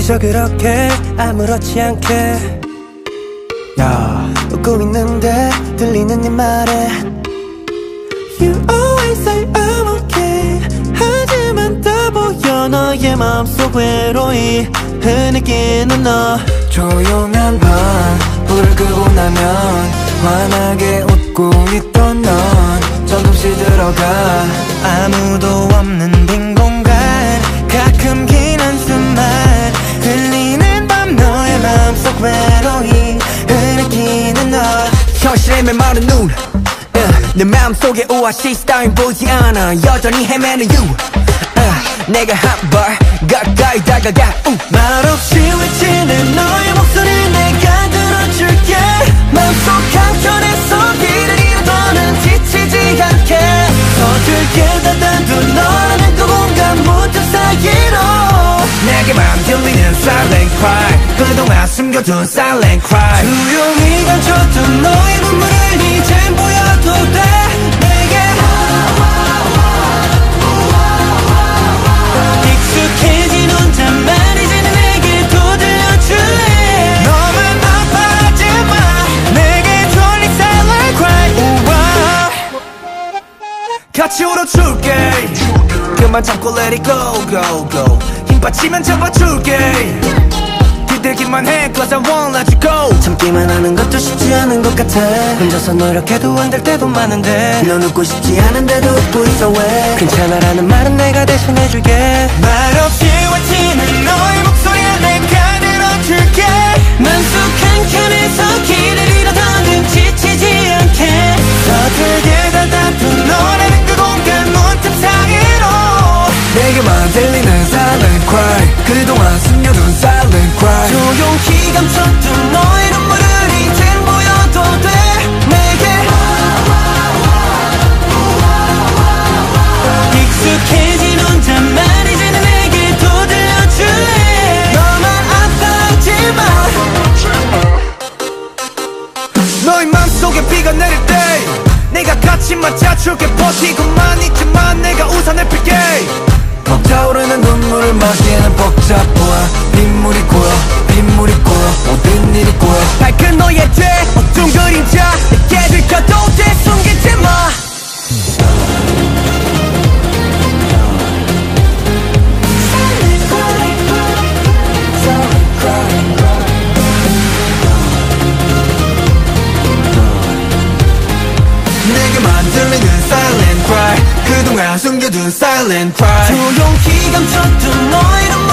그저 그렇게 아무렇지 않게 웃고 있는데 들리는 네 말에 You always say I'm okay 하지만 다 보여 너의 마음속 외로이 흐느끼는 너 조용한 밤 불을 끄고 나면 환하게 웃고 있던 넌 조금씩 들어가 아무도 없는 빈 공간 가끔 긴 한숨만 들리는 밤 너의 마음속 외로이 흐느끼는 너 현실의 메마른 눈 내 마음속에 오아시스 따윈 보이지 않아 여전히 헤매는 you 내가 한 발 가까이 다가가 말없이 외치는 너의 목소리 내가 들어줄게 마음속 한켠에서 길을 잃어도는 지치지 않게 서툴게 닫아둔 너라는 그 공간 문틈 사이로 내게만 들리는 silent cry 그동안 숨겨둔 silent cry 조용히 감춰둔 너의 눈물을 이젠 보여도 돼 내게 익숙해진 혼잣말 이제는 내게 또 들려줄래 너만 아파하지마 내게 졸린 silent cry 같이 울어줄게 그만 참고 let it go go go 힘 빠지면 잡아줄게 기대기만 해 cause I won't let you go 참기만 하는 것도 쉽지 않은 것 같아 혼자서 노력해도 안 될 때도 많은데 넌 웃고 싶지 않은데도 웃고 있어 왜 괜찮아라는 말은 내가 대신해줄게 말없이 외치는 너의 목소리에 내가 들어줄게 맘속 한켠에서 길을 잃어도는 지치지 않게 서툴게 닫아둔 너라는 그 공간 문틈 사이로 내게만 들리는 silent cry 그동안 숨겨둔 silent cry 조용히 감췄던 너의 눈물을 이젠 보여도 돼 내게 익숙해진 혼잣말 이제는 내게 또 들려줄래 너만 아파하지마 너의 맘속에 비가 내릴 때 내가 같이 맞아줄게 버티고만 있지만 내가 우산을 필게 벅차오르는 눈물을 막기에는 벅차보아 빗물이 고여 빗물이 고여 모든 일이 고여 밝은 너의 죄 어두운 그림자 내게 들켜도 돼 숨기지 마 내게만 들리는 silent cry 그동안 숨겨둔 silent cry 조용히 감췄던 너의 눈물